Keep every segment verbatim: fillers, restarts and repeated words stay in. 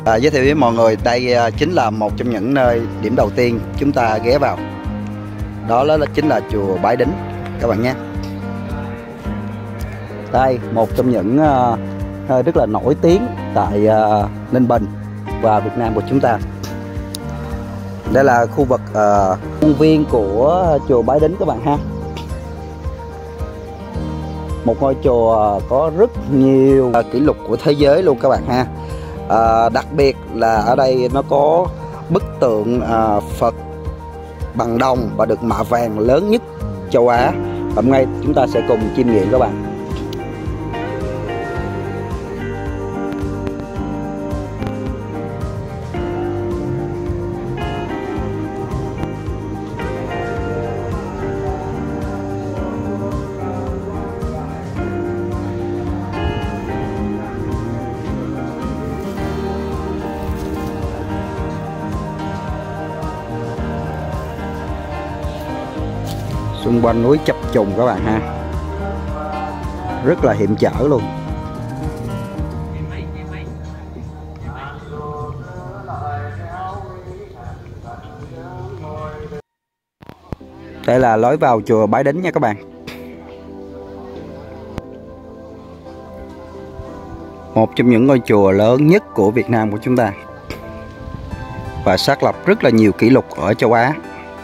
À, giới thiệu với mọi người, đây à, chính là một trong những nơi điểm đầu tiên chúng ta ghé vào. Đó là chính là chùa Bái Đính các bạn nhé. Đây, một trong những uh, nơi rất là nổi tiếng tại uh, Ninh Bình và Việt Nam của chúng ta. Đây là khu vực uh, khuôn viên của chùa Bái Đính các bạn ha. Một ngôi chùa có rất nhiều uh, kỷ lục của thế giới luôn các bạn ha. À, đặc biệt là ở đây nó có bức tượng à, Phật bằng đồng và được mạ vàng lớn nhất châu Á. Hôm nay chúng ta sẽ cùng chiêm nghiệm các bạn. Xung quanh núi chập trùng các bạn ha, rất là hiểm trở luôn. Đây là lối vào chùa Bái Đính nha các bạn. Một trong những ngôi chùa lớn nhất của Việt Nam của chúng ta và xác lập rất là nhiều kỷ lục ở châu Á.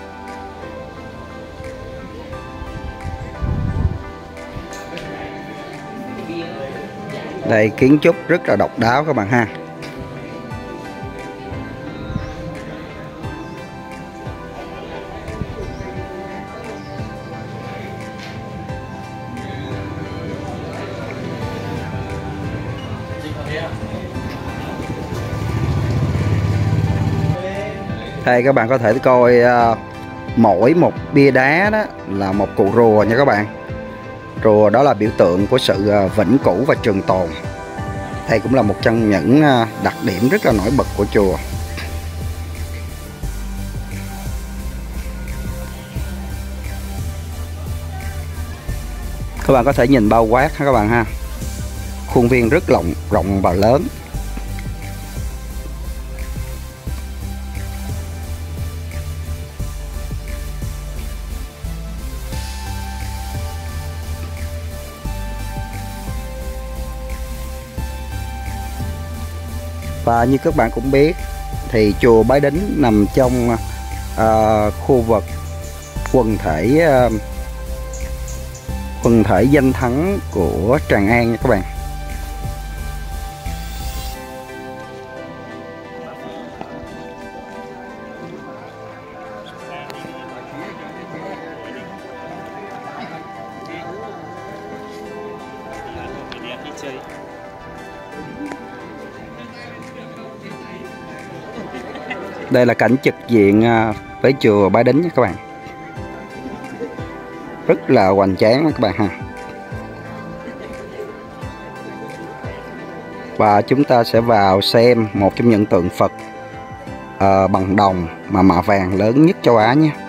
Đây, kiến trúc rất là độc đáo các bạn ha. Đây các bạn có thể coi uh, mỗi một bia đá đó là một cụ rùa nha các bạn. Rùa đó là biểu tượng của sự vĩnh cửu và trường tồn. Đây cũng là một trong những đặc điểm rất là nổi bật của chùa. Các bạn có thể nhìn bao quát ha các bạn ha. Khuôn viên rất rộng, rộng và lớn. Và như các bạn cũng biết thì chùa Bái Đính nằm trong uh, khu vực quần thể uh, quần thể danh thắng của Tràng An nha các bạn. Đây là cảnh trực diện với chùa Bái Đính nha các bạn. Rất là hoành tráng các bạn ha. Và chúng ta sẽ vào xem một trong những tượng Phật uh, bằng đồng mà mạ vàng lớn nhất châu Á nhé.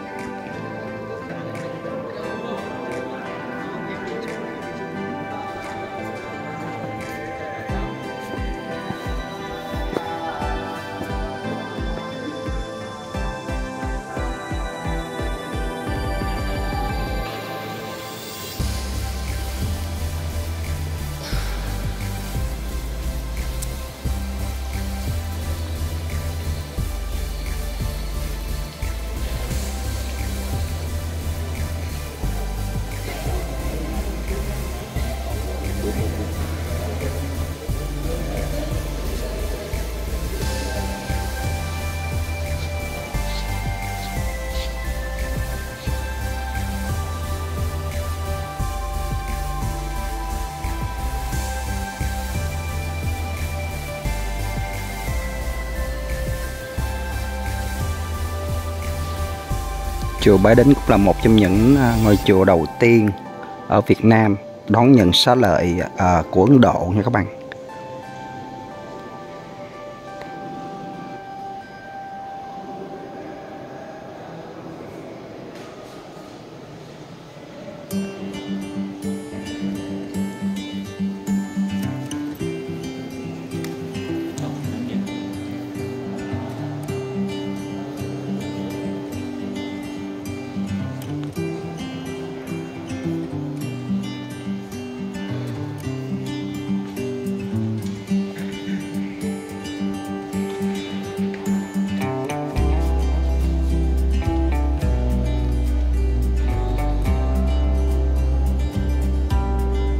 Chùa Bái Đính cũng là một trong những ngôi chùa đầu tiên ở Việt Nam đón nhận xá lợi uh, của Ấn Độ nha các bạn.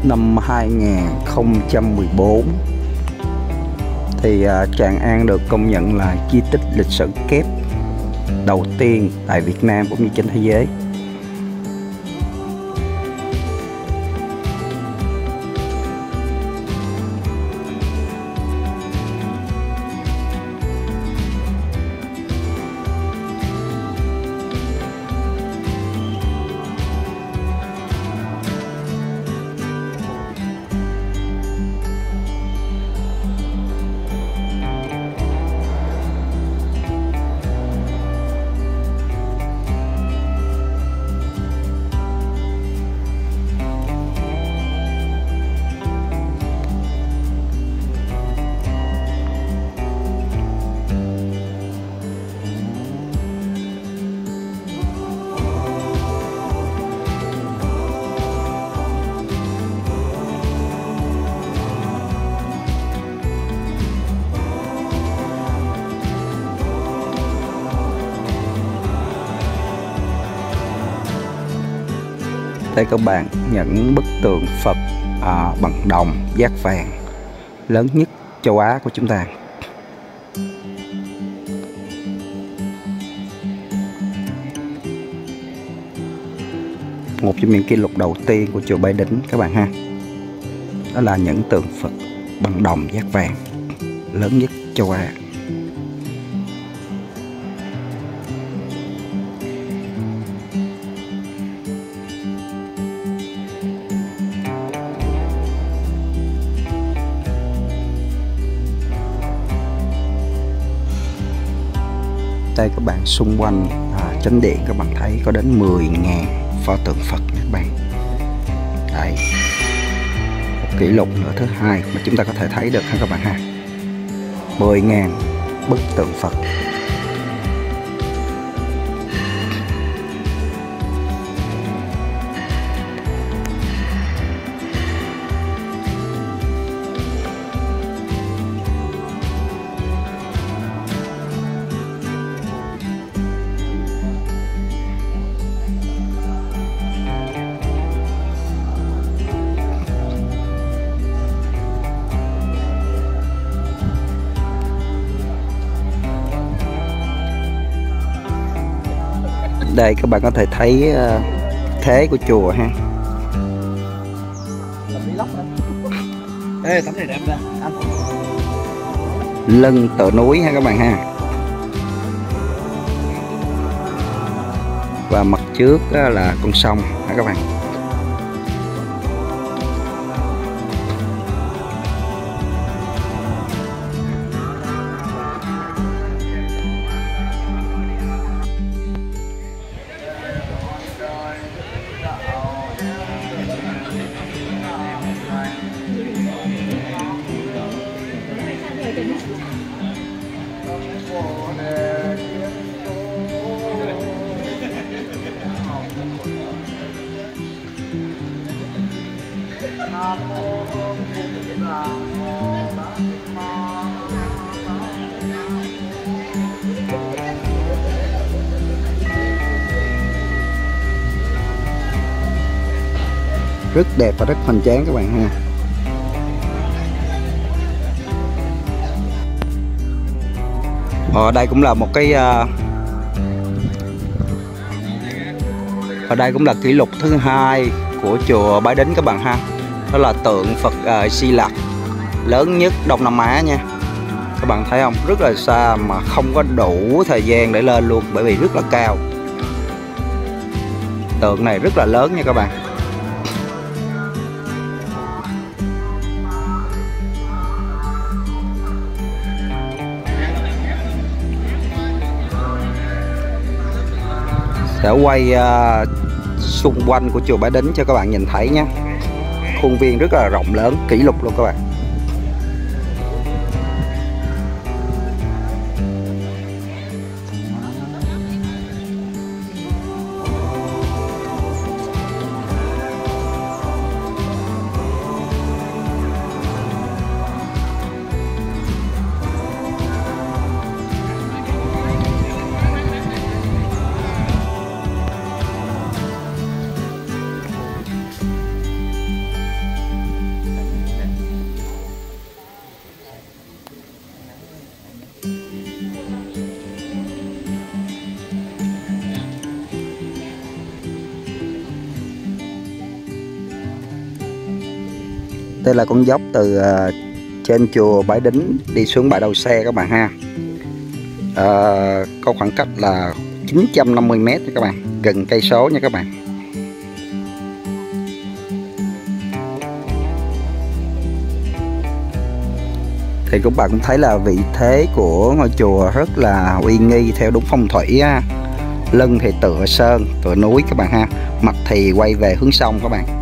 năm hai không một bốn thì Tràng An được công nhận là di tích lịch sử kép đầu tiên tại Việt Nam cũng như trên thế giới. Đây các bạn, những bức tượng Phật à, bằng đồng dát vàng lớn nhất châu Á của chúng ta. Một trong những kỷ lục đầu tiên của chùa Bái Đính các bạn ha, đó là những tượng Phật bằng đồng dát vàng lớn nhất châu Á. Đây các bạn, xung quanh à, chánh điện các bạn thấy có đến mười nghìn pho tượng Phật các bạn. Đây, một kỷ lục nữa thứ hai mà chúng ta có thể thấy được ha các bạn ha, mười nghìn bức tượng Phật. Đây các bạn có thể thấy uh, thế của chùa ha. Ê, tấm này đẹp ra. Lưng tựa núi ha các bạn ha. Và mặt trước uh, là con sông ha các bạn. Rất đẹp và rất hoành tráng các bạn ha. Ở đây cũng là một cái uh, ở đây cũng là kỷ lục thứ hai của chùa Bái Đính các bạn ha. Đó là tượng Phật uh, Di Lặc lớn nhất Đông Nam Á nha. Các bạn thấy không, rất là xa mà không có đủ thời gian để lên luôn, bởi vì rất là cao. Tượng này rất là lớn nha các bạn. Sẽ quay uh, xung quanh của chùa Bái Đính cho các bạn nhìn thấy nhé. Khuôn viên rất là rộng lớn, kỷ lục luôn các bạn. Đây là con dốc từ uh, trên chùa Bái Đính đi xuống bãi đậu xe các bạn ha. Uh, có khoảng cách là chín trăm năm mươi mét nha các bạn, gần cây số nha các bạn. Thì các bạn cũng thấy là vị thế của ngôi chùa rất là uy nghi theo đúng phong thủy á. Lưng thì tựa sơn, tựa núi các bạn ha, mặt thì quay về hướng sông các bạn.